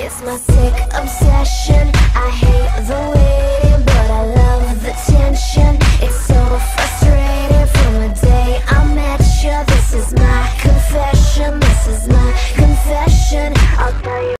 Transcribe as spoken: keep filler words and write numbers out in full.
It's my sick obsession. I hate the waiting, but I love the tension. It's so frustrating from the day I met you. This is my confession, this is my confession. I'll tell you